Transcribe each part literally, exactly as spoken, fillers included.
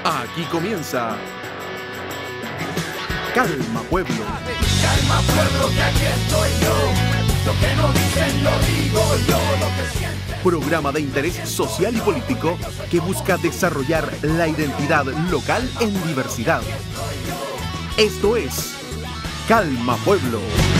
Aquí comienza Calma Pueblo. Calma Pueblo, que aquí estoy yo. Lo que no dicen lo digo yo, lo que sienten. Programa de interés social y político que busca desarrollar la identidad local en diversidad. Esto es Calma Pueblo.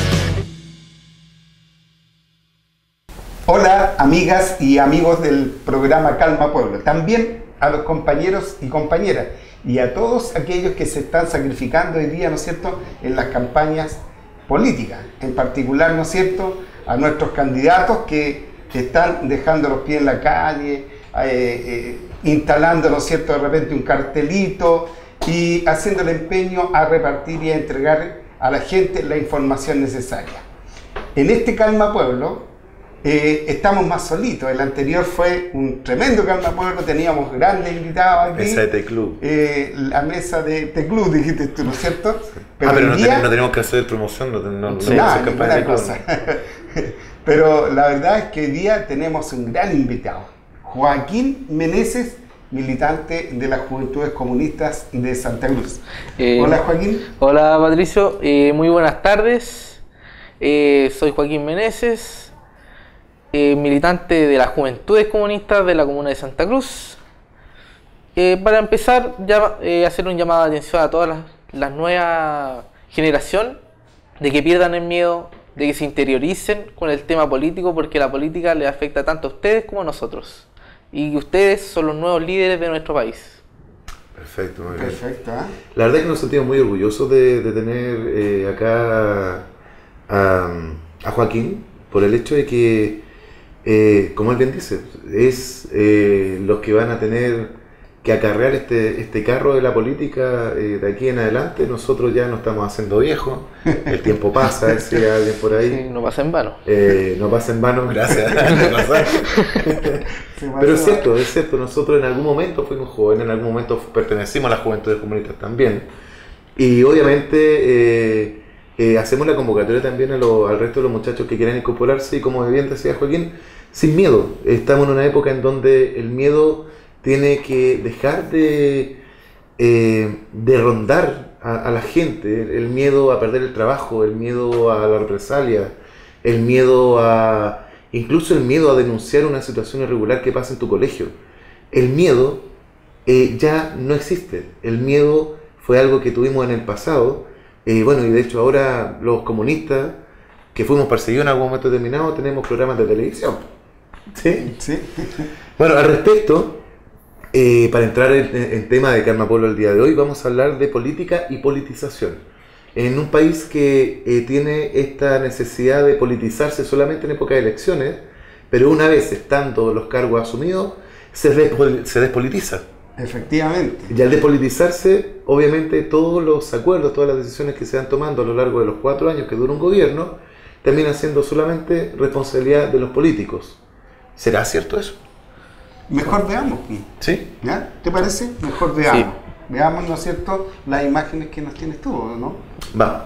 Hola, amigas y amigos del programa Calma Pueblo. También a los compañeros y compañeras y a todos aquellos que se están sacrificando hoy día, ¿no es cierto?, en las campañas políticas. En particular, ¿no es cierto?, a nuestros candidatos que están dejando los pies en la calle, eh, eh, instalando, ¿no es cierto?, de repente un cartelito y haciendo el empeño a repartir y a entregar a la gente la información necesaria. En este Calma Pueblo, Eh, estamos más solitos. El anterior fue un tremendo Calma Pueblo, teníamos grandes invitados aquí. Mesa de T-Club. Eh, la mesa de T-Club, dijiste tú, ¿no es cierto? Pero, ah, pero no, día, ten, no tenemos que hacer promoción, no, no, no sí, nada, ninguna de cosa. Pero la verdad es que hoy día tenemos un gran invitado, Joaquín Meneses, militante de las Juventudes Comunistas de Santa Cruz. Eh, hola, Joaquín. Hola, Patricio. Eh, muy buenas tardes. Eh, soy Joaquín Meneses. Eh, militante de las Juventudes Comunistas de la Comuna de Santa Cruz. Eh, para empezar, ya, eh, hacer un llamado de atención a todas las, las nuevas generación, de que pierdan el miedo, de que se interioricen con el tema político, porque la política les afecta tanto a ustedes como a nosotros. Y ustedes son los nuevos líderes de nuestro país. Perfecto, muy bien. Perfecto, ¿eh? La verdad es que nos sentimos muy orgullosos de, de tener eh, acá a, a Joaquín, por el hecho de que Eh, como él bien dice, es eh, los que van a tener que acarrear este, este carro de la política eh, de aquí en adelante. Nosotros ya nos estamos haciendo viejos, el tiempo pasa, decía alguien por ahí. Sí, no pasa en vano. Eh, no pasa en vano, gracias. Pero es cierto, es cierto, nosotros en algún momento fuimos jóvenes, en algún momento pertenecimos a las Juventudes Comunistas también. Y obviamente eh, eh, hacemos la convocatoria también a lo, al resto de los muchachos que quieran incorporarse y, como bien decía Joaquín, sin miedo. Estamos en una época en donde el miedo tiene que dejar de, eh, de rondar a, a la gente. El miedo a perder el trabajo, el miedo a la represalia, el miedo a... incluso el miedo a denunciar una situación irregular que pasa en tu colegio. El miedo eh, ya no existe. El miedo fue algo que tuvimos en el pasado. Eh, bueno, y de hecho ahora los comunistas que fuimos perseguidos en algún momento determinado tenemos programas de televisión. ¿Sí? Sí. Bueno, al respecto, eh, para entrar en, en tema de Calma Pueblo el día de hoy, vamos a hablar de política y politización. En un país que eh, tiene esta necesidad de politizarse solamente en época de elecciones, pero una vez estando los cargos asumidos, se, despol- se despolitiza. Efectivamente. Y al despolitizarse, obviamente todos los acuerdos, todas las decisiones que se van tomando a lo largo de los cuatro años que dura un gobierno, terminan siendo solamente responsabilidad de los políticos. ¿Será cierto eso? Mejor veamos. ¿Sí? ¿Ya? ¿Te parece? Mejor veamos. Sí. Veamos, ¿no es cierto?, las imágenes que nos tienes tú, ¿no? Va.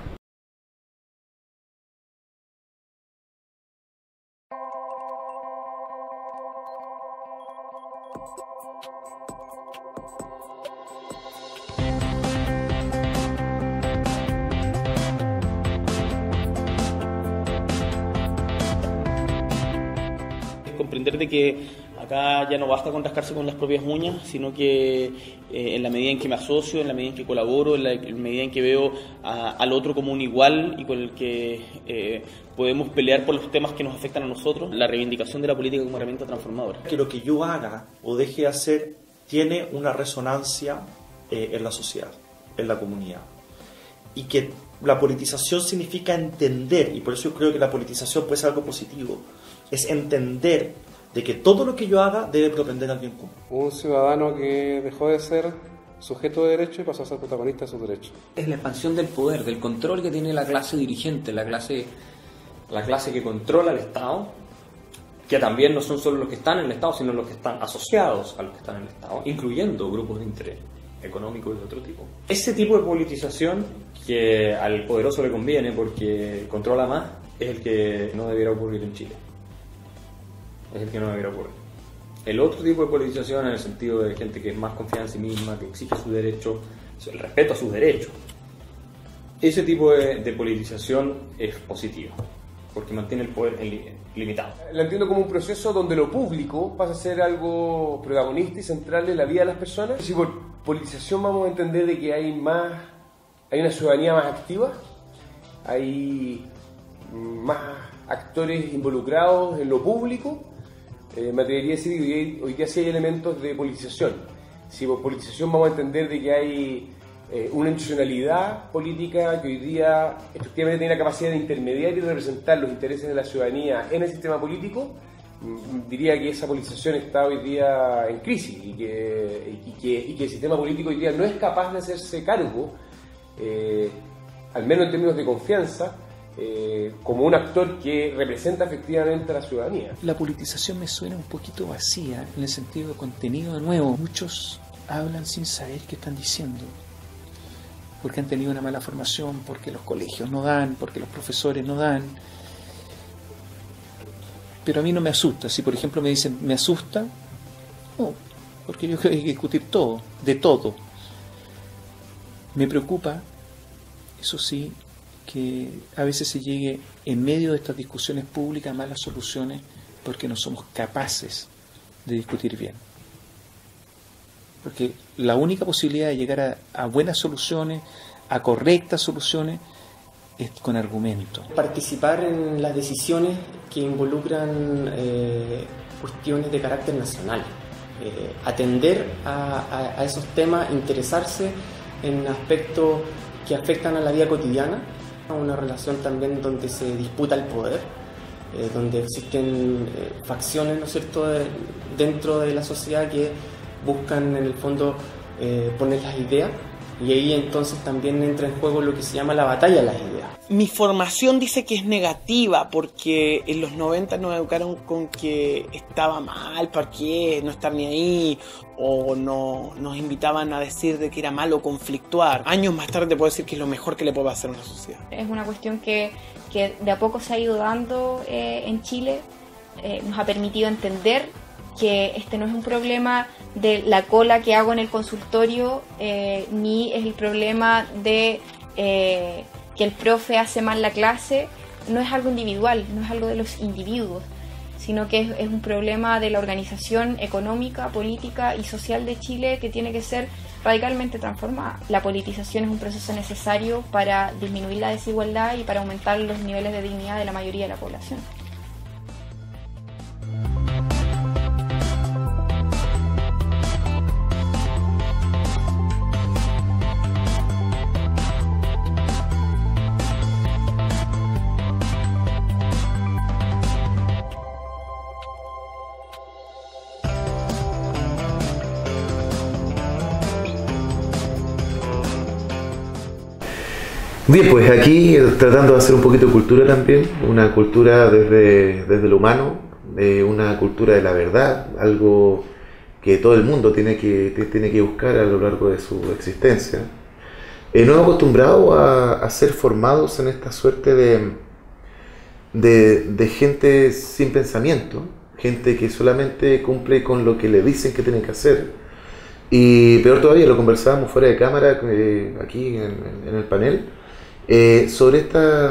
Comprender de que acá ya no basta con rascarse con las propias uñas, sino que eh, en la medida en que me asocio, en la medida en que colaboro, en la en medida en que veo a, al otro como un igual y con el que eh, podemos pelear por los temas que nos afectan a nosotros, la reivindicación de la política como herramienta transformadora. Que lo que yo haga o deje de hacer tiene una resonancia eh, en la sociedad, en la comunidad. Y que la politización significa entender, y por eso yo creo que la politización puede ser algo positivo, es entender de que todo lo que yo haga debe propender al bien común. Un ciudadano que dejó de ser sujeto de derecho y pasó a ser protagonista de sus derechos. Es la expansión del poder, del control que tiene la clase dirigente, la clase, la clase que controla el Estado, que también no son solo los que están en el Estado, sino los que están asociados a los que están en el Estado, incluyendo grupos de interés económico y de otro tipo. Ese tipo de politización que al poderoso le conviene porque controla más es el que no debiera ocurrir en Chile. Es el que no debiera ocurrir. El otro tipo de politización, en el sentido de gente que es más confiada en sí misma, que exige su derecho, el respeto a sus derechos, ese tipo de, de politización es positiva, porque mantiene el poder limitado. La entiendo como un proceso donde lo público pasa a ser algo protagonista y central en la vida de las personas. Si por politización vamos a entender de que hay más, hay una ciudadanía más activa, hay más actores involucrados en lo público, eh, me atrevería a decir que hoy, hoy día sí hay elementos de politización. Si por politización vamos a entender de que hay eh, una institucionalidad política que hoy día efectivamente tiene la capacidad de intermediar y representar los intereses de la ciudadanía en el sistema político, diría que esa politización está hoy día en crisis y que, y que, y que el sistema político hoy día no es capaz de hacerse cargo, eh, al menos en términos de confianza, eh, como un actor que representa efectivamente a la ciudadanía. La politización me suena un poquito vacía en el sentido de contenido de nuevo. Muchos hablan sin saber qué están diciendo, porque han tenido una mala formación, porque los colegios no dan, porque los profesores no dan. Pero a mí no me asusta. Si por ejemplo me dicen, ¿me asusta? No, porque yo creo que hay que discutir todo, de todo. Me preocupa, eso sí, que a veces se llegue en medio de estas discusiones públicas a malas soluciones porque no somos capaces de discutir bien. Porque la única posibilidad de llegar a, a buenas soluciones, a correctas soluciones, es con argumentos. Participar en las decisiones que involucran eh, cuestiones de carácter nacional, eh, atender a, a, a esos temas, interesarse en aspectos que afectan a la vida cotidiana, una relación también donde se disputa el poder, eh, donde existen eh, facciones, ¿no es cierto?, de, dentro de la sociedad que buscan en el fondo eh, poner las ideas. Y ahí entonces también entra en juego lo que se llama la batalla de las ideas. Mi formación dice que es negativa porque en los noventa nos educaron con que estaba mal, ¿para qué? No estar ni ahí, o no, nos invitaban a decir de que era malo conflictuar. Años más tarde te puedo decir que es lo mejor que le puede pasar a una sociedad. Es una cuestión que, que de a poco se ha ido dando eh, en Chile, eh, nos ha permitido entender que este no es un problema de la cola que hago en el consultorio, eh, ni es el problema de eh, que el profe hace mal la clase. No es algo individual, no es algo de los individuos, sino que es, es un problema de la organización económica, política y social de Chile que tiene que ser radicalmente transformada. La politización es un proceso necesario para disminuir la desigualdad y para aumentar los niveles de dignidad de la mayoría de la población. Bien, pues aquí tratando de hacer un poquito de cultura también, una cultura desde, desde lo humano, eh, una cultura de la verdad, algo que todo el mundo tiene que, tiene que buscar a lo largo de su existencia. Eh, nos hemos acostumbrado a, a ser formados en esta suerte de, de, de gente sin pensamiento, gente que solamente cumple con lo que le dicen que tienen que hacer. Y peor todavía, lo conversábamos fuera de cámara, eh, aquí en, en el panel, Eh, sobre esta...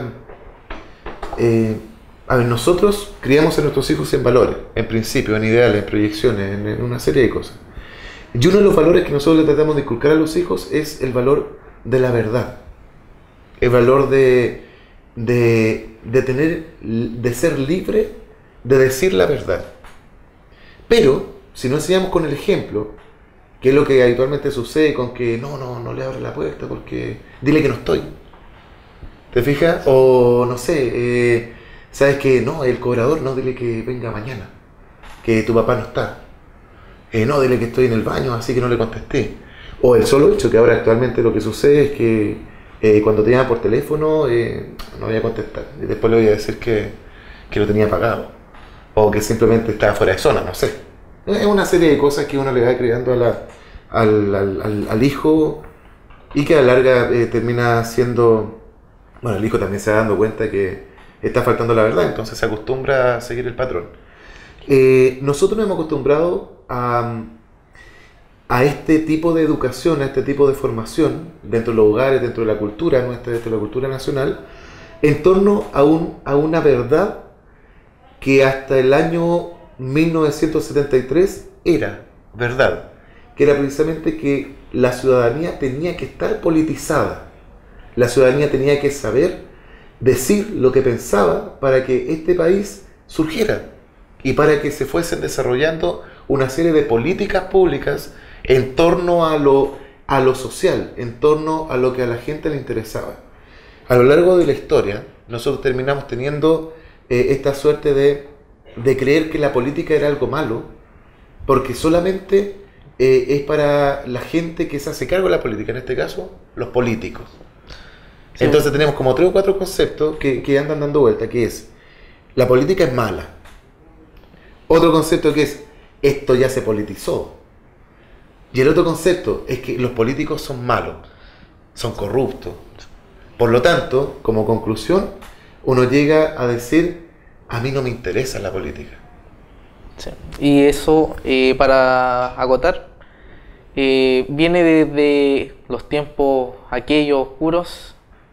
Eh, a ver, nosotros criamos a nuestros hijos en valores, en principios, en ideales, en proyecciones, en, en una serie de cosas. Y uno de los valores que nosotros le tratamos de inculcar a los hijos es el valor de la verdad. El valor de, de, de, tener, de ser libre de decir la verdad. Pero, si no enseñamos con el ejemplo, que es lo que habitualmente sucede con que no, no, no le abres la puerta porque dile que no estoy. ¿Te fijas? O no sé, eh, sabes que no, el cobrador, no, dile que venga mañana, que tu papá no está. Eh, no, dile que estoy en el baño, así que no le contesté. O el solo hecho que ahora actualmente lo que sucede es que eh, cuando te llaman por teléfono, eh, no voy a contestar. Y después le voy a decir que, que lo tenía apagado. O que simplemente estaba fuera de zona, no sé. Es una serie de cosas que uno le va creando a la, al, al, al, al hijo y que a la larga eh, termina siendo... Bueno, el hijo también se va dando cuenta que está faltando la verdad, entonces se acostumbra a seguir el patrón. Eh, nosotros nos hemos acostumbrado a, a este tipo de educación, a este tipo de formación dentro de los hogares, dentro de la cultura nuestra, dentro de la cultura nacional, en torno a, un, a una verdad que hasta el año mil novecientos setenta y tres era verdad, que era precisamente que la ciudadanía tenía que estar politizada, la ciudadanía tenía que saber decir lo que pensaba para que este país surgiera y para que se fuesen desarrollando una serie de políticas públicas en torno a lo, a lo social, en torno a lo que a la gente le interesaba. A lo largo de la historia, nosotros terminamos teniendo eh, esta suerte de, de creer que la política era algo malo, porque solamente eh, es para la gente que se hace cargo de la política, en este caso, los políticos. Sí. Entonces tenemos como tres o cuatro conceptos que, que andan dando vuelta, que es, la política es mala. Otro concepto que es, esto ya se politizó. Y el otro concepto es que los políticos son malos, son corruptos. Por lo tanto, como conclusión, uno llega a decir, a mí no me interesa la política. Sí. Y eso, eh, para acotar, eh, viene desde los tiempos aquellos oscuros,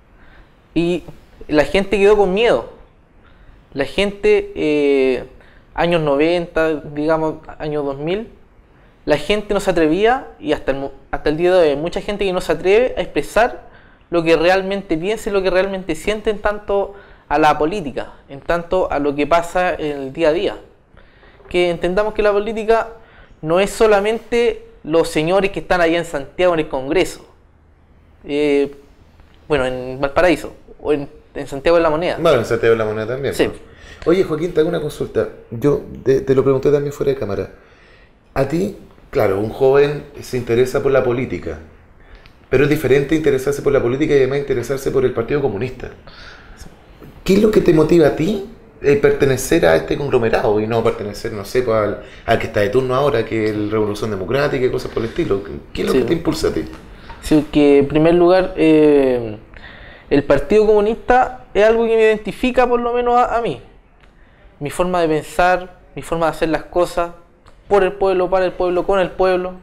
y la gente quedó con miedo. La gente, eh, años noventa, digamos, años dos mil, la gente no se atrevía, y hasta el, hasta el día de hoy hay mucha gente que no se atreve a expresar lo que realmente piensa y lo que realmente siente en tanto a la política, en tanto a lo que pasa en el día a día. Que entendamos que la política no es solamente los señores que están allá en Santiago en el Congreso, eh, bueno, en Valparaíso, o en, en Santiago de la Moneda. Bueno, en Santiago de la Moneda también. Sí. Pues. Oye, Joaquín, te hago una consulta. Yo te, te lo pregunté también fuera de cámara. A ti, claro, un joven se interesa por la política, pero es diferente interesarse por la política y además interesarse por el Partido Comunista. ¿Qué es lo que te motiva a ti eh, pertenecer a este conglomerado y no pertenecer, no sé, pues, al, al que está de turno ahora, que es la Revolución Democrática y cosas por el estilo? ¿Qué es lo sí. que te impulsa a ti? Sí, que en primer lugar, eh, el Partido Comunista es algo que me identifica por lo menos a, a mí. Mi forma de pensar, mi forma de hacer las cosas, por el pueblo, para el pueblo, con el pueblo.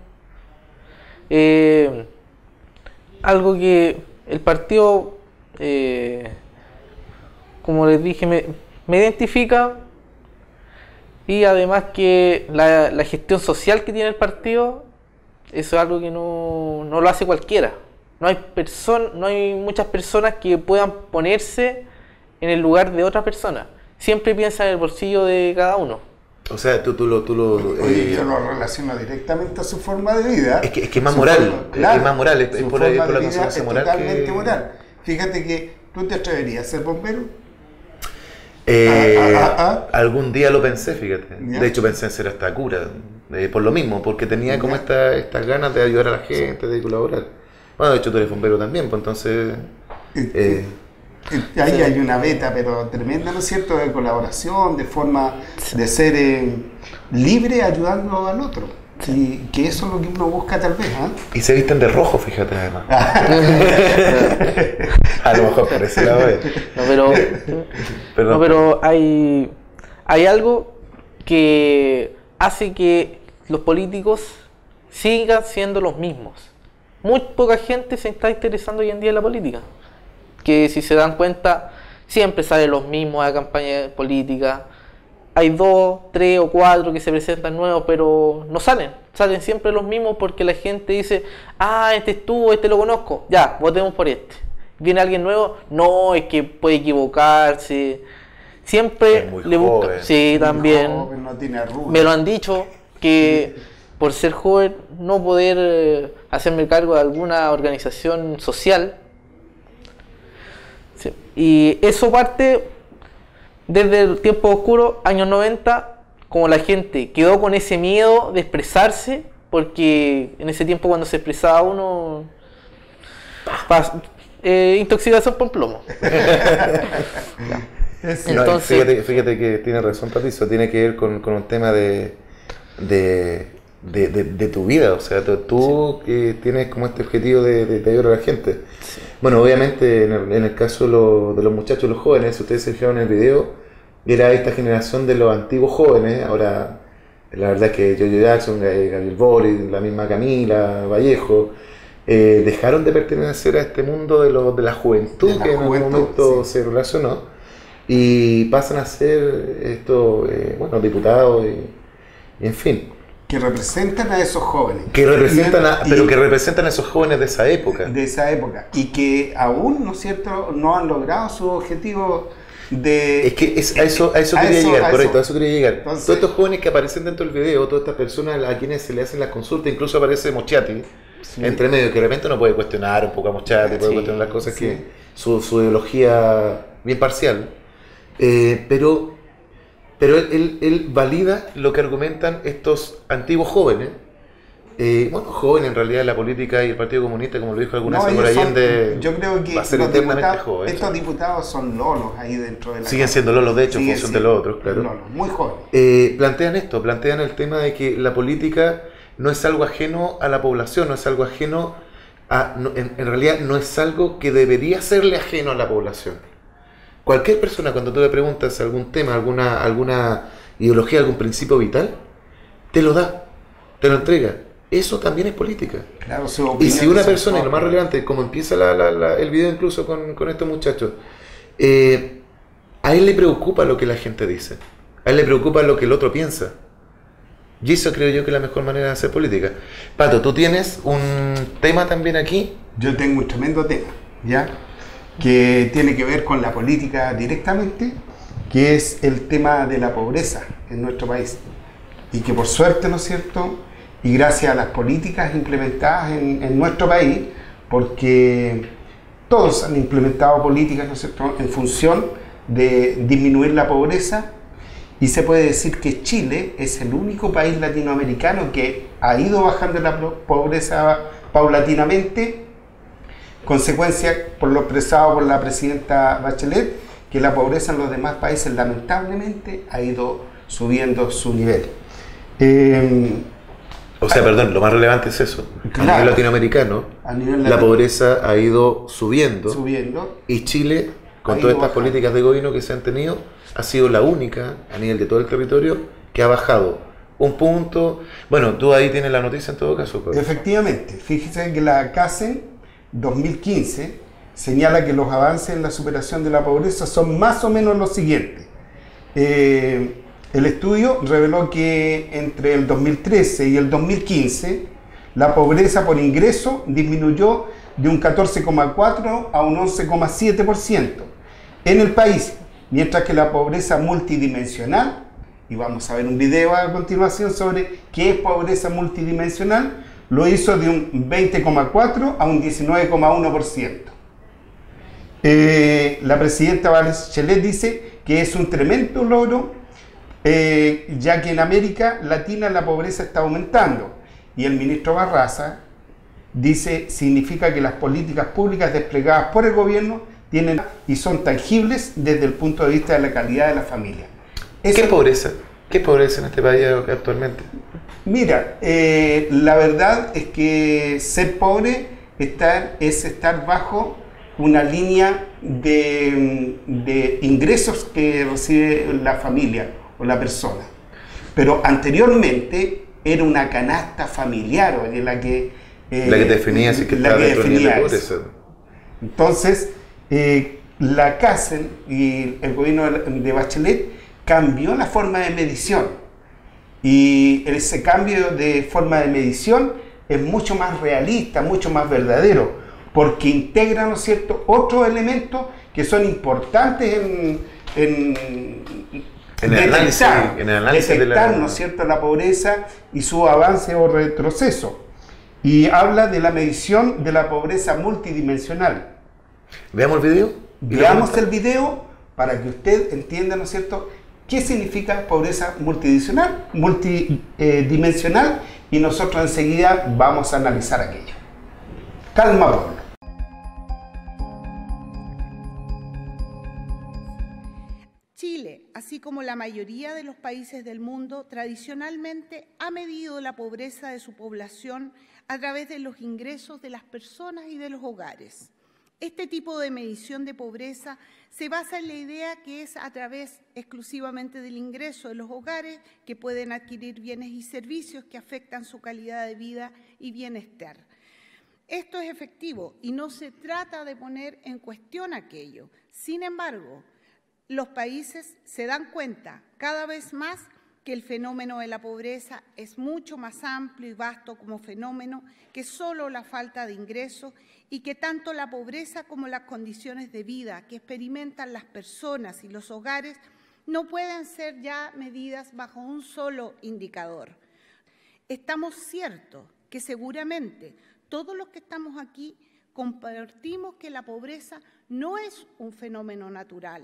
Eh, algo que el partido, eh, como les dije, me, me identifica, y además que la, la gestión social que tiene el partido, eso es algo que no, no lo hace cualquiera. No hay, person, no hay muchas personas que puedan ponerse en el lugar de otra persona. Siempre piensa en el bolsillo de cada uno. O sea, tú, tú lo... Tú lo eh, yo lo relaciono directamente a su forma de vida. Es que es que más moral, forma, claro, es más moral, es, es por, por la conciencia moral totalmente que... moral. Fíjate que, ¿tú te atreverías a ser bombero? Eh, ah, ah, ah, ah. Algún día lo pensé, fíjate. ¿Ya? De hecho pensé en ser hasta cura, eh, por lo mismo, porque tenía ¿Ya? como esta, estas ganas de ayudar a la gente, sí. de colaborar. Bueno, de hecho tú eres bombero también, pues entonces... Eh, Ahí sí. hay una beta, pero tremenda, ¿no es cierto?, de colaboración, de forma de ser eh, libre ayudando al otro. Sí. Y que eso es lo que uno busca tal vez. ¿eh? Y se visten de rojo, fíjate, además. A lo mejor por ese lado es. No, pero, no, pero hay, hay algo que hace que los políticos sigan siendo los mismos. Muy poca gente se está interesando hoy en día en la política. Que si se dan cuenta, siempre salen los mismos a la campaña política. Hay dos, tres o cuatro que se presentan nuevos, pero no salen. Salen siempre los mismos porque la gente dice, ah, este estuvo, este lo conozco, ya, votemos por este. Viene alguien nuevo, no, es que puede equivocarse. Siempre le buscan. Sí, también. No, no tiene arrugas. Me lo han dicho, que por ser joven, no poder eh, hacerme cargo de alguna organización social. Sí. Y eso parte desde el tiempo oscuro, años noventa, como la gente quedó con ese miedo de expresarse, porque en ese tiempo cuando se expresaba uno, pas, eh, intoxicación por plomo. Entonces, no, fíjate, fíjate que tiene razón Patricio, tiene que ver con, con un tema de, de, de, de, de tu vida, o sea, tú, tú sí. que tienes como este objetivo de, de, de ayudar a la gente. Sí. Bueno, obviamente en el, en el caso de, lo, de los muchachos, los jóvenes, si ustedes se fijaron en el video, era esta generación de los antiguos jóvenes. Ahora, la verdad es que Jojo Jackson, Gabriel Boric, la misma Camila Vallejo, eh, dejaron de pertenecer a este mundo de, lo, de la juventud, de la que juventud, en algún momento sí. se relacionó, y pasan a ser estos, eh, bueno, diputados y, y en fin. Que representan a esos jóvenes. Que representan a, y, pero que representan a esos jóvenes de esa época. De esa época. Y que aún, ¿no es cierto?, no han logrado su objetivo de... Es que es, a eso, a eso a quería eso, llegar, a correcto, eso. a eso quería llegar. Entonces, todos estos jóvenes que aparecen dentro del video, todas estas personas a quienes se le hacen las consultas, incluso aparece Moschati, sí. entre medio, que de repente uno puede cuestionar un poco a Moschati, sí, puede cuestionar las cosas, sí. que su, su ideología bien parcial, eh, pero, pero él, él, él valida lo que argumentan estos antiguos jóvenes. Eh, bueno, joven en realidad la política y el Partido Comunista, como lo dijo alguna vez, no, por Allende, yo creo que va a ser eternamente joven. Estos diputados son lolos ahí dentro de la Siguen siendo lolos, de hecho, en función de los otros, claro. Lolos, muy jóvenes. Eh, plantean esto, plantean el tema de que la política no es algo ajeno a la población, no es algo ajeno a... No, en, en realidad no es algo que debería serle ajeno a la población. Cualquier persona, cuando tú le preguntas algún tema, alguna, alguna ideología, algún principio vital, te lo da, te lo entrega. Eso también es política. Claro, y si una persona, y lo más relevante, como empieza la, la, la, el video incluso con, con estos muchachos, eh, a él le preocupa lo que la gente dice, a él le preocupa lo que el otro piensa. Y eso creo yo que es la mejor manera de hacer política. Pato, tú tienes un tema también aquí. Yo tengo un tremendo tema, ¿ya? Que tiene que ver con la política directamente, que es el tema de la pobreza en nuestro país. Y que por suerte, ¿no es cierto?, y gracias a las políticas implementadas en, en nuestro país, porque todos han implementado políticas, ¿no es cierto?, en función de disminuir la pobreza, y se puede decir que Chile es el único país latinoamericano que ha ido bajando la pobreza paulatinamente, consecuencia por lo expresado por la presidenta Bachelet, que la pobreza en los demás países lamentablemente ha ido subiendo su nivel. Eh, O sea, perdón, lo más relevante es eso. Claro, a nivel latinoamericano, a nivel latino, la pobreza ha ido subiendo, subiendo y Chile, con todas estas bajando. políticas de gobierno que se han tenido, ha sido la única a nivel de todo el territorio que ha bajado un punto. Bueno, tú ahí tienes la noticia en todo caso. Pero... Efectivamente, fíjese que la CACEN dos mil quince señala que los avances en la superación de la pobreza son más o menos los siguientes. Eh, El estudio reveló que entre el dos mil trece y el dos mil quince la pobreza por ingreso disminuyó de un catorce coma cuatro a un once coma siete por ciento en el país, mientras que la pobreza multidimensional, y vamos a ver un video a continuación sobre qué es pobreza multidimensional, lo hizo de un veinte coma cuatro a un diecinueve coma uno por ciento. Eh, la presidenta Bachelet dice que es un tremendo logro, Eh, ya que en América Latina la pobreza está aumentando, y el ministro Barraza dice significa que las políticas públicas desplegadas por el gobierno tienen y son tangibles desde el punto de vista de la calidad de la familia. ¿Qué es pobreza? ¿Qué es pobreza en este país actualmente? Mira, eh, la verdad es que ser pobre estar, es estar bajo una línea de, de ingresos que recibe la familia o la persona, pero anteriormente era una canasta familiar en la que eh, la que definía si que la que definía de pobreza. Entonces eh, la CACEN y el gobierno de Bachelet cambió la forma de medición, y ese cambio de forma de medición es mucho más realista, mucho más verdadero, porque integra, ¿no es cierto?, otros elementos que son importantes en, en En el análisis, detectar, en el análisis detectar, de la... ¿no es cierto?, la pobreza y su avance o retroceso. Y habla de la medición de la pobreza multidimensional. Veamos el video. Veamos el video para que usted entienda, ¿no es cierto?, qué significa pobreza multidimensional, multidimensional, y nosotros enseguida vamos a analizar aquello. Calma, pueblo. Chile, así como la mayoría de los países del mundo, tradicionalmente ha medido la pobreza de su población a través de los ingresos de las personas y de los hogares. Este tipo de medición de pobreza se basa en la idea que es a través exclusivamente del ingreso de los hogares que pueden adquirir bienes y servicios que afectan su calidad de vida y bienestar. Esto es efectivo y no se trata de poner en cuestión aquello. Sin embargo, los países se dan cuenta cada vez más que el fenómeno de la pobreza es mucho más amplio y vasto como fenómeno que solo la falta de ingresos y que tanto la pobreza como las condiciones de vida que experimentan las personas y los hogares no pueden ser ya medidas bajo un solo indicador. Estamos ciertos que seguramente todos los que estamos aquí compartimos que la pobreza no es un fenómeno natural,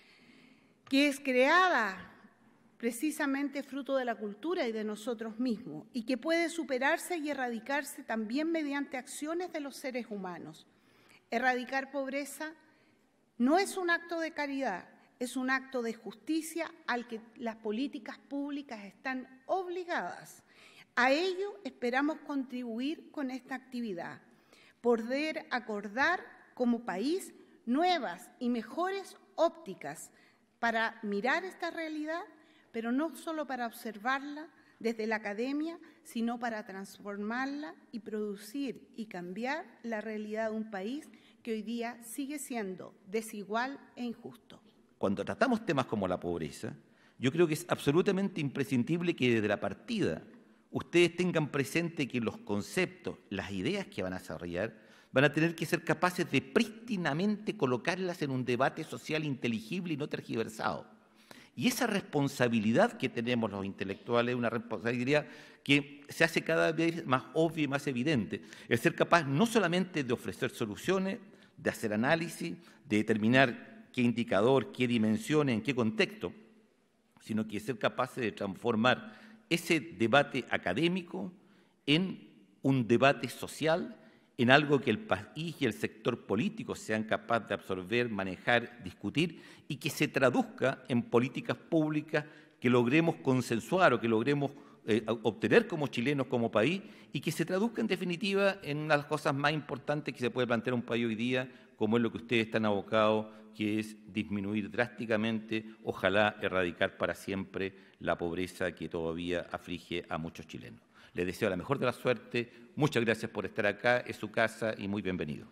que es creada precisamente fruto de la cultura y de nosotros mismos, y que puede superarse y erradicarse también mediante acciones de los seres humanos. Erradicar pobreza no es un acto de caridad, es un acto de justicia al que las políticas públicas están obligadas. A ello esperamos contribuir con esta actividad, poder acordar como país nuevas y mejores ópticas para mirar esta realidad, pero no solo para observarla desde la academia, sino para transformarla y producir y cambiar la realidad de un país que hoy día sigue siendo desigual e injusto. Cuando tratamos temas como la pobreza, yo creo que es absolutamente imprescindible que desde la partida ustedes tengan presente que los conceptos, las ideas que van a desarrollar, van a tener que ser capaces de prístinamente colocarlas en un debate social inteligible y no tergiversado. Y esa responsabilidad que tenemos los intelectuales es una responsabilidad que se hace cada vez más obvia y más evidente. El ser capaz no solamente de ofrecer soluciones, de hacer análisis, de determinar qué indicador, qué dimensión, en qué contexto, sino que ser capaces de transformar ese debate académico en un debate social, en algo que el país y el sector político sean capaces de absorber, manejar, discutir y que se traduzca en políticas públicas que logremos consensuar o que logremos eh, obtener como chilenos, como país, y que se traduzca en definitiva en una de las cosas más importantes que se puede plantear un país hoy día, como es lo que ustedes están abocados, que es disminuir drásticamente, ojalá erradicar para siempre la pobreza que todavía aflige a muchos chilenos. Les deseo la mejor de la suerte, muchas gracias por estar acá, es su casa y muy bienvenido.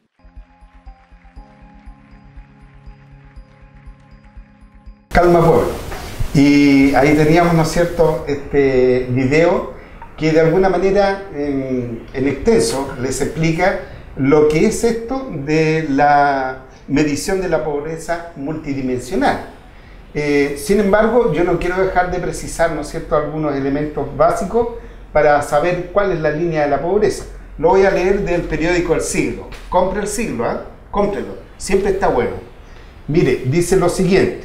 Calma Pueblo. Y ahí teníamos, ¿no es cierto?, este video que de alguna manera en, en extenso les explica lo que es esto de la medición de la pobreza multidimensional. Eh, sin embargo, yo no quiero dejar de precisar, ¿no es cierto?, algunos elementos básicos para saber cuál es la línea de la pobreza. Lo voy a leer del periódico El Siglo. Compre El Siglo, ¿eh? Cómprelo, siempre está bueno. Mire, dice lo siguiente: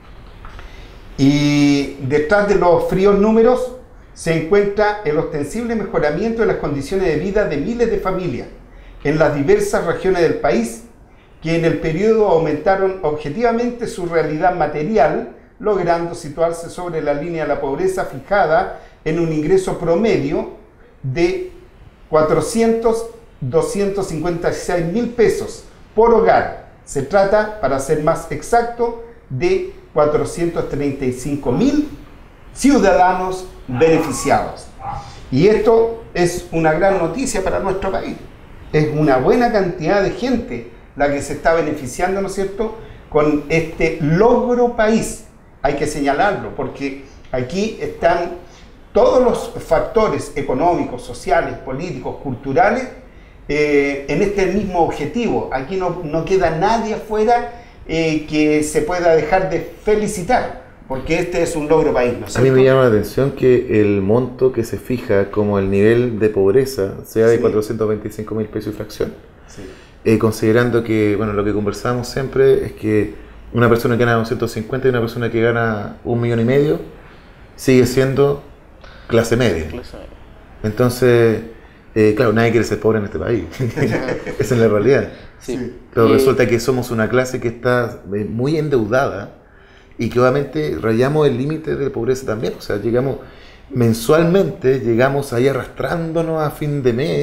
y detrás de los fríos números se encuentra el ostensible mejoramiento de las condiciones de vida de miles de familias en las diversas regiones del país, que en el periodo aumentaron objetivamente su realidad material, logrando situarse sobre la línea de la pobreza fijada en un ingreso promedio de cuatrocientos, doscientos cincuenta y seis mil pesos por hogar. Se trata, para ser más exacto, de cuatrocientos treinta y cinco mil ciudadanos beneficiados. Y esto es una gran noticia para nuestro país. Es una buena cantidad de gente la que se está beneficiando, ¿no es cierto?, con este logro país. Hay que señalarlo, porque aquí están todos los factores económicos, sociales, políticos, culturales, eh, en este mismo objetivo. Aquí no, no queda nadie afuera eh, que se pueda dejar de felicitar, porque este es un logro país, ¿no es cierto? A mí me llama la atención que el monto que se fija como el nivel de pobreza sea de sí. cuatrocientos veinticinco mil pesos y fracción. Sí. Eh, considerando que, bueno, lo que conversamos siempre es que una persona que gana doscientos cincuenta y una persona que gana un millón y medio sigue siendo clase media. Clase media. Entonces, eh, claro, nadie quiere ser pobre en este país. Esa es la realidad. Sí. Pero y... resulta que somos una clase que está muy endeudada y que obviamente rayamos el límite de pobreza también. O sea, llegamos mensualmente, llegamos ahí arrastrándonos a fin de mes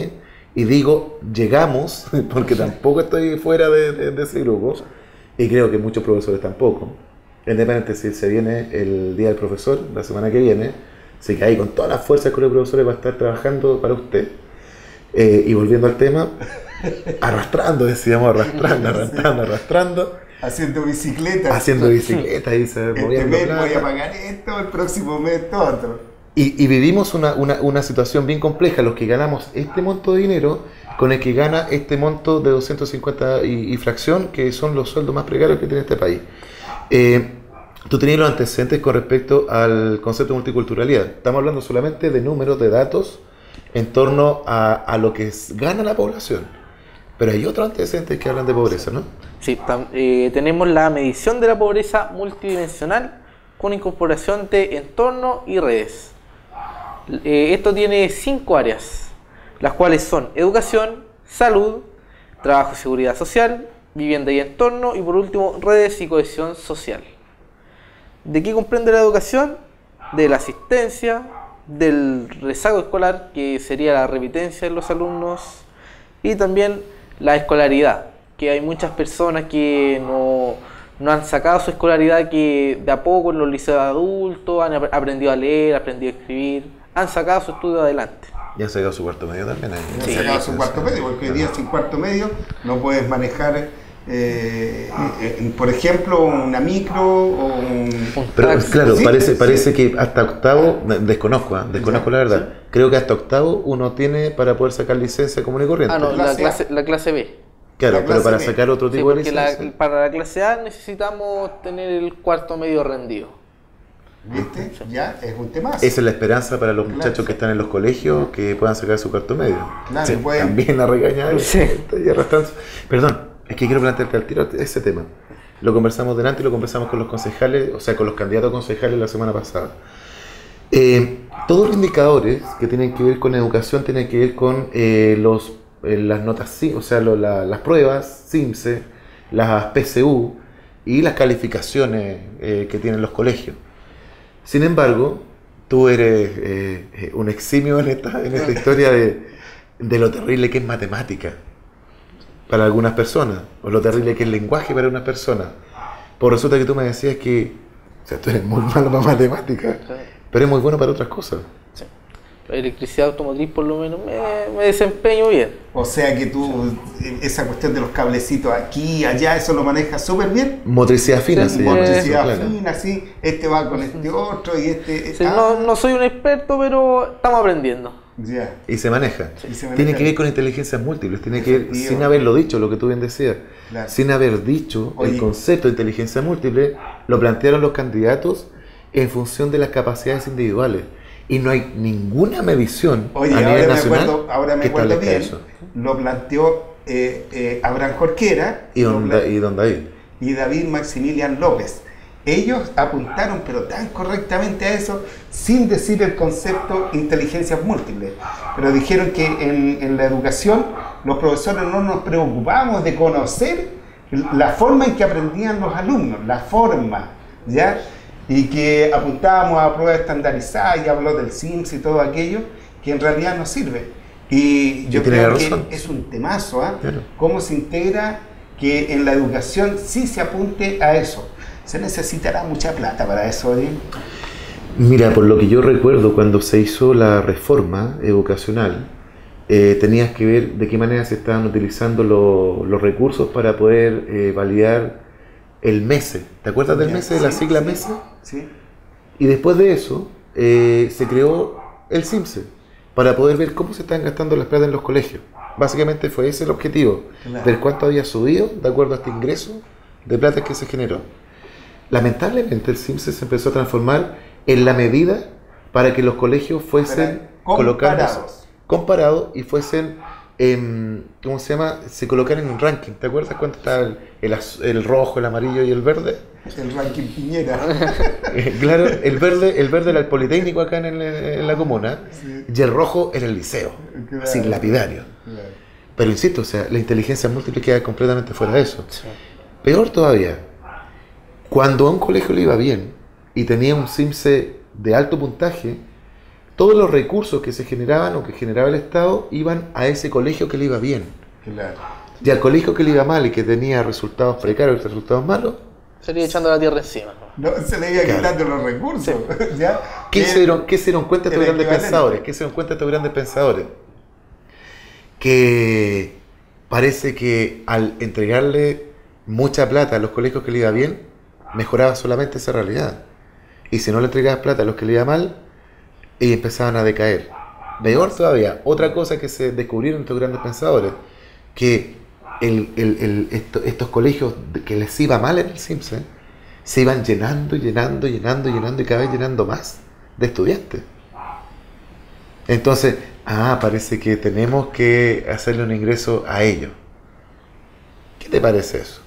Y digo, llegamos, porque tampoco estoy fuera de, de, de ese grupo, y creo que muchos profesores tampoco. Independientemente si se viene el Día del Profesor, la semana que viene, así que ahí con todas las fuerzas que los profesores va a estar trabajando para usted. Eh, y volviendo al tema, arrastrando, decíamos, arrastrando, arrastrando, arrastrando. Haciendo bicicleta. Haciendo bicicleta y se Este moviendo mes plata. voy a pagar esto, el próximo mes esto otro. Y, y vivimos una, una, una situación bien compleja, los que ganamos este monto de dinero con el que gana este monto de doscientos cincuenta y, y fracción, que son los sueldos más precarios que tiene este país. Eh, tú tenías los antecedentes con respecto al concepto de multiculturalidad. Estamos hablando solamente de números, de datos, en torno a, a lo que es, gana la población. Pero hay otros antecedentes que hablan de pobreza, ¿no? Sí, tam- eh, tenemos la medición de la pobreza multidimensional con incorporación de entorno y redes. Eh, esto tiene cinco áreas, las cuales son educación, salud, trabajo y seguridad social, vivienda y entorno, y por último, redes y cohesión social. ¿De qué comprende la educación? De la asistencia, del rezago escolar, que sería la repitencia de los alumnos, y también la escolaridad, que hay muchas personas que no, no han sacado su escolaridad, que de a poco en los liceos de adultos han ap- aprendido a leer, aprendido a escribir, han sacado su estudio adelante. Ya se ha sacado su cuarto medio también. Ahí. Ya se ha sacado su cuarto medio, porque hoy día sin cuarto medio no puedes manejar, eh, eh, por ejemplo, una micro o un... Pero claro, Sí, parece, sí. parece que hasta octavo, desconozco, ¿eh? desconozco la verdad, creo que hasta octavo uno tiene para poder sacar licencia común y corriente. Ah, no, la clase, la clase B. Claro, La pero clase para B. sacar otro Sí, tipo de porque la- licencia. para la clase A necesitamos tener el cuarto medio rendido. ¿Viste? Ya es un tema. Esa es la esperanza para los Claro. muchachos que están en los colegios, que puedan sacar su cuarto medio. Claro, Sí, pueden- también a regañar y arrastrando. Perdón, es que quiero plantearte al tiro ese tema. Lo conversamos delante y lo conversamos con los concejales, o sea, con los candidatos a concejales la semana pasada. Eh, todos los indicadores que tienen que ver con educación tienen que ver con eh, los, eh, las notas, C- o sea, lo- la- las pruebas, CIMSE, las P C U y las calificaciones eh, que tienen los colegios. Sin embargo, tú eres eh, eh, un eximio en esta, en esta historia de, de lo terrible que es matemática para algunas personas, o lo terrible que es el lenguaje para unas personas. Por resulta que tú me decías que, o sea, tú eres muy malo para matemática, pero eres muy bueno para otras cosas. Electricidad automotriz por lo menos me, me desempeño bien. O sea que tú, esa cuestión de los cablecitos aquí, allá, eso lo manejas súper bien. Motricidad fina, Sí, se llama. motricidad Claro. fina, sí. Este va con este otro y este. Sí, ah, no, no soy un experto, pero estamos aprendiendo. ya. Y se maneja. Y se maneja. Tiene que ver con inteligencias múltiples, tiene que ver, Efectivo. sin haberlo dicho, lo que tú bien decías, Claro. sin haber dicho Oye. el concepto de inteligencia múltiple, lo plantearon los candidatos en función de las capacidades individuales. Y no hay ninguna medición Oye, a ahora nivel me nacional acuerdo, ahora me que acuerdo establezca bien, eso. lo planteó eh, eh, Abraham Jorquera Y don, lo pla- Da- y don David. y David Maximilian López. Ellos apuntaron, pero tan correctamente a eso, sin decir el concepto inteligencias múltiples. Pero dijeron que en, en la educación los profesores no nos preocupábamos de conocer la forma en que aprendían los alumnos, la forma, ¿ya? Y que apuntábamos a pruebas estandarizadas y habló del CIMS y todo aquello, que en realidad no sirve. Y yo Y tiene creo razón. que es un temazo, ¿ah? Claro. Cómo se integra que en la educación sí se apunte a eso. Se necesitará mucha plata para eso, Odín. Mira, por lo que yo recuerdo, cuando se hizo la reforma educacional, eh, tenías que ver de qué manera se estaban utilizando lo- los recursos para poder eh, validar el MESE. ¿Te acuerdas del Ya, MESE, de la sí, sigla sí, MESE? Sí. Y después de eso, eh, se creó el CIMSE, para poder ver cómo se están gastando las plata en los colegios. Básicamente fue ese el objetivo, Claro. ver cuánto había subido de acuerdo a este ingreso de plata que se generó. Lamentablemente el CIMSE se empezó a transformar en la medida para que los colegios fuesen Pero colocados, comparados. comparados y fuesen, em, ¿cómo se llama? Se colocaran en un ranking. ¿Te acuerdas cuánto está el, el, az- el rojo, el amarillo y el verde? El ranking Piñera. Eh, claro, el verde, el verde era el Politécnico acá en, el- en la comuna, Sí. y el rojo era el liceo, Claro. así lapidario. Claro. Pero insisto, o sea, la inteligencia múltiple queda completamente fuera de eso. Peor todavía, cuando a un colegio le iba bien y tenía un CIMSE de alto puntaje, todos los recursos que se generaban o que generaba el Estado iban a ese colegio que le iba bien. Claro. Y al colegio que le iba mal y que tenía resultados precarios, resultados malos, se le iba echando la tierra encima. No, se le iba Claro. quitando los recursos. ¿Ya? ¿Qué, El- se dieron, ¿Qué se dieron cuenta estos el grandes equivalente. pensadores? ¿Qué se dieron cuenta estos grandes pensadores? Que parece que al entregarle mucha plata a los colegios que le iba bien, mejoraba solamente esa realidad. Y si no le entregabas plata a los que le iba mal, y empezaban a decaer. Peor todavía, otra cosa que se descubrieron estos grandes pensadores, que el, el, el, esto- estos colegios que les iba mal en el C I M S S, se iban llenando, llenando, llenando, llenando y cada vez llenando más de estudiantes. Entonces, ah, parece que tenemos que hacerle un ingreso a ellos. ¿Qué te parece eso?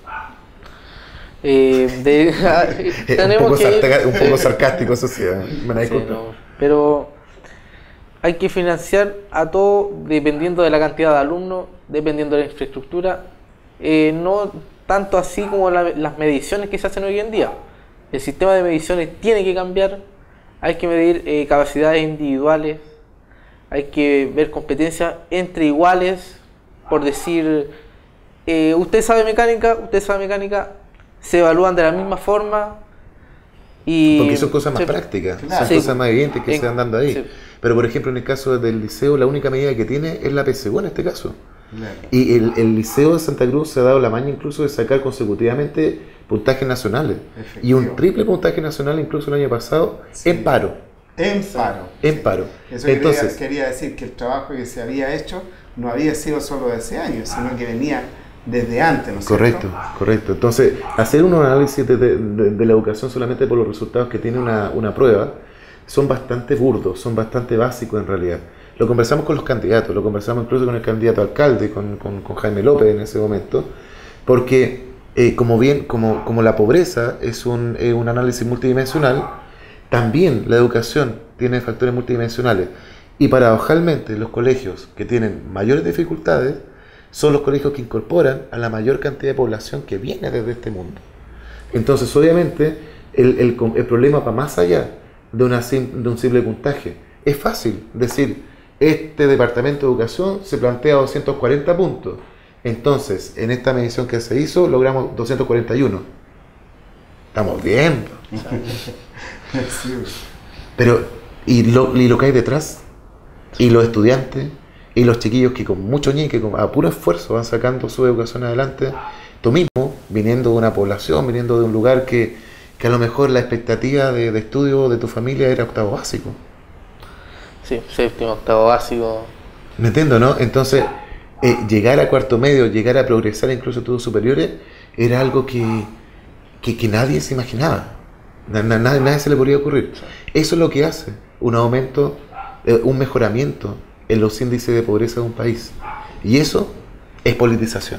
Eh, de- un, tenemos poco que ir- sarca- un poco sarcástico, eso sí, ¿eh? me da Sí, disculpa. no, pero hay que financiar a todo dependiendo de la cantidad de alumnos, dependiendo de la infraestructura, eh, no tanto así como la- las mediciones que se hacen hoy en día. El sistema de mediciones tiene que cambiar, hay que medir eh, capacidades individuales, hay que ver competencias entre iguales, por decir, eh, usted sabe mecánica, usted sabe mecánica, se evalúan de la misma forma. Y Porque son cosas más sí, prácticas, claro. son Sí. cosas más evidentes que En- se van dando ahí. sí. Pero por ejemplo en el caso del liceo, la única medida que tiene es la P S U en este caso. Claro. Y el, el liceo de Santa Cruz se ha dado la maña incluso de sacar consecutivamente puntajes nacionales. Y un triple puntaje nacional incluso el año pasado en paro. En paro. En paro. Eso Entonces, quería, quería decir que el trabajo que se había hecho no había sido solo de ese año, sino que venía desde antes, ¿no es correcto, cierto? correcto. Entonces, hacer un análisis de, de- de- de la educación solamente por los resultados que tiene una, una prueba son bastante burdos, son bastante básicos en realidad. Lo conversamos con los candidatos, lo conversamos incluso con el candidato a alcalde, con, con- con Jaime López en ese momento, porque eh, como bien, como, como la pobreza es un, eh, un análisis multidimensional, también la educación tiene factores multidimensionales. Y paradojalmente los colegios que tienen mayores dificultades son los colegios que incorporan a la mayor cantidad de población que viene desde este mundo. Entonces, obviamente, el, el, el problema va más allá de, una, sim- de un simple puntaje. Es fácil decir, este departamento de educación se plantea doscientos cuarenta puntos. Entonces, en esta medición que se hizo, logramos doscientos cuarenta y uno. Estamos bien. Sí. Pero, ¿y lo, y lo que hay detrás? Y los estudiantes, y los chiquillos que con mucho ñeque, con, a puro esfuerzo van sacando su educación adelante. Tú mismo, viniendo de una población, viniendo de un lugar que, que a lo mejor la expectativa de, de estudio de tu familia era octavo básico. Sí, séptimo, octavo básico. ¿Me entiendo, no? Entonces, eh, llegar a cuarto medio, llegar a progresar incluso a estudios superiores, era algo que, que, que nadie se imaginaba. Na- na- nadie, nadie se le podría ocurrir. Eso es lo que hace un aumento, eh, un mejoramiento en los índices de pobreza de un país. Y eso es politización.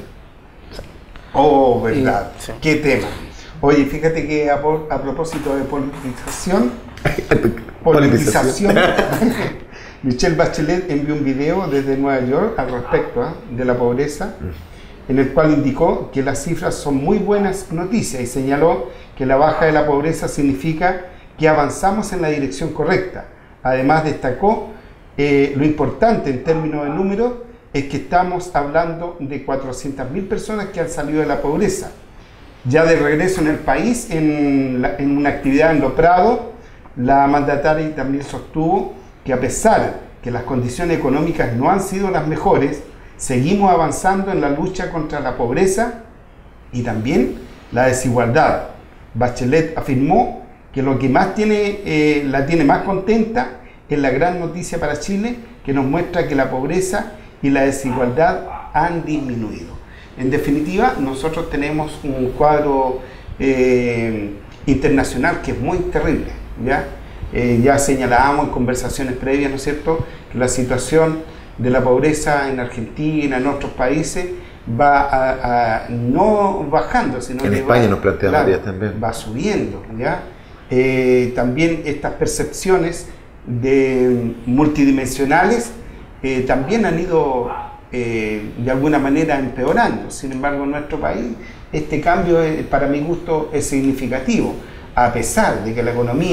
Oh, verdad. Sí. Qué tema. Oye, fíjate que a, por- a propósito de politización, politización, Michelle Bachelet envió un video desde Nueva York al respecto ¿ah? de la pobreza, en el cual indicó que las cifras son muy buenas noticias y señaló que la baja de la pobreza significa que avanzamos en la dirección correcta. Además destacó eh, lo importante en términos de números es que estamos hablando de cuatrocientas mil personas que han salido de la pobreza. Ya de regreso en el país, en, la- en una actividad en Lo Prado, la mandataria también sostuvo que a pesar que las condiciones económicas no han sido las mejores, seguimos avanzando en la lucha contra la pobreza y también la desigualdad. Bachelet afirmó que lo que más tiene, eh, la tiene más contenta es la gran noticia para Chile, que nos muestra que la pobreza y la desigualdad han disminuido. En definitiva, nosotros tenemos un cuadro eh, internacional que es muy terrible, ¿ya? Eh, ya señalábamos en conversaciones previas, ¿no es cierto?, que la situación de la pobreza en Argentina, en otros países, va a, a- no bajando, sino En que España va, nos plantea claro, María también. va subiendo, ¿ya? Eh, también estas percepciones de multidimensionales eh, también han ido eh, de alguna manera empeorando. Sin embargo, en nuestro país este cambio, eh, para mi gusto, es significativo. A pesar de que la economía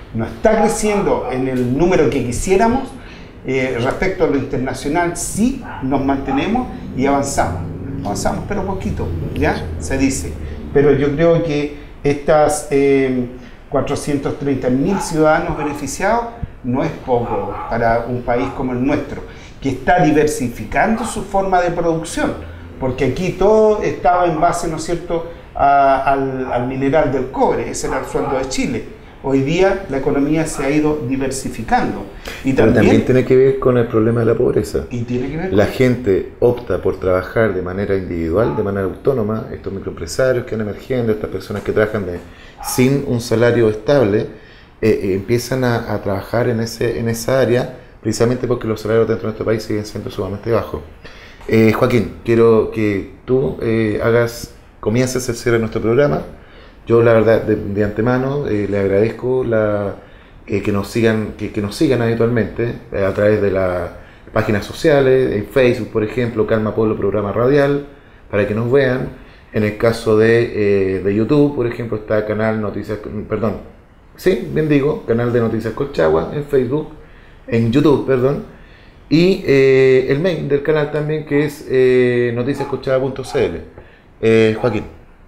no está creciendo en el número que quisiéramos, eh, respecto a lo internacional sí nos mantenemos y avanzamos. Avanzamos, pero poquito, ¿ya? Se dice. Pero yo creo que estas eh, cuatrocientos treinta mil ciudadanos beneficiados no es poco para un país como el nuestro, que está diversificando su forma de producción, porque aquí todo estaba en base, ¿no es cierto?, a, al, al mineral del cobre, ese era el sueldo de Chile. Hoy día la economía se ha ido diversificando. Y Pero también, también tiene que ver con el problema de la pobreza. Y tiene que ver con la gente opta por trabajar de manera individual, de manera autónoma, estos microempresarios que van emergiendo, estas personas que trabajan de, sin un salario estable, eh, eh, empiezan a, a trabajar en, ese, en esa área, precisamente porque los salarios dentro de nuestro país siguen siendo sumamente bajos. Eh, Joaquín, quiero que tú eh, hagas, comiences el cierre de nuestro programa. Yo la verdad de, de antemano eh, le agradezco la, eh, que, nos sigan, que, que nos sigan habitualmente eh, a través de las páginas sociales, en Facebook por ejemplo, Calma Pueblo Programa Radial, para que nos vean. En el caso de, eh, de YouTube, por ejemplo, está Canal Noticias, perdón, sí, bien digo, Canal de Noticias Colchagua en Facebook, en YouTube, perdón, y eh, el mail del canal también, que es eh, noticias colchagua punto c l. Eh, Joaquín.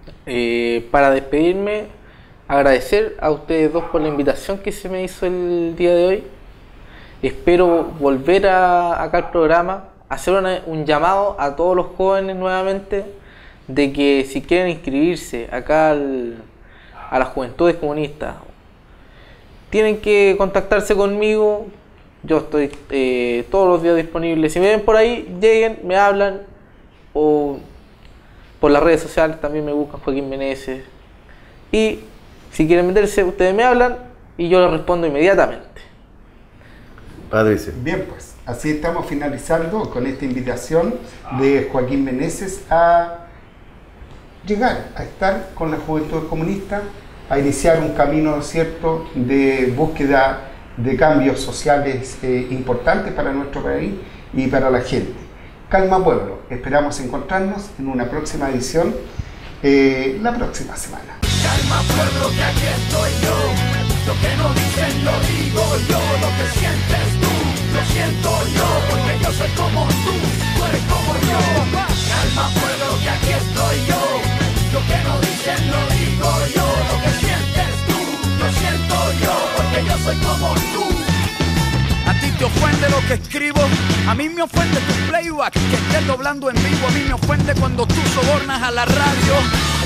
Eh, para despedirme, agradecer a ustedes dos por la invitación que se me hizo el día de hoy. Espero volver a, acá al programa, hacer una, un llamado a todos los jóvenes nuevamente, de que si quieren inscribirse acá al, a las Juventudes Comunistas, tienen que contactarse conmigo. Yo estoy eh, todos los días disponible. Si me ven por ahí, lleguen, me hablan, o por las redes sociales también me buscan Joaquín Meneses. Y si quieren meterse, ustedes me hablan y yo les respondo inmediatamente. Padrísimo. Bien, pues así estamos finalizando con esta invitación de Joaquín Meneses a llegar a estar con la Juventud Comunista, a iniciar un camino, ¿cierto?, de búsqueda de cambios sociales eh, importantes para nuestro país y para la gente. Calma Pueblo, esperamos encontrarnos en una próxima edición eh, la próxima semana. Calma pueblo, que aquí estoy yo. Lo que no dicen lo digo yo. Lo que sientes tú, lo siento yo. Porque yo soy como tú, tú eres como yo. Calma pueblo, que aquí estoy yo. Lo que no dicen lo digo yo. Lo que sientes tú, lo siento yo. Porque yo soy como tú. A ti te ofende lo que escribo, a mí me ofende tu playback, que estés doblando en vivo, a mí me ofende cuando tú sobornas a la radio.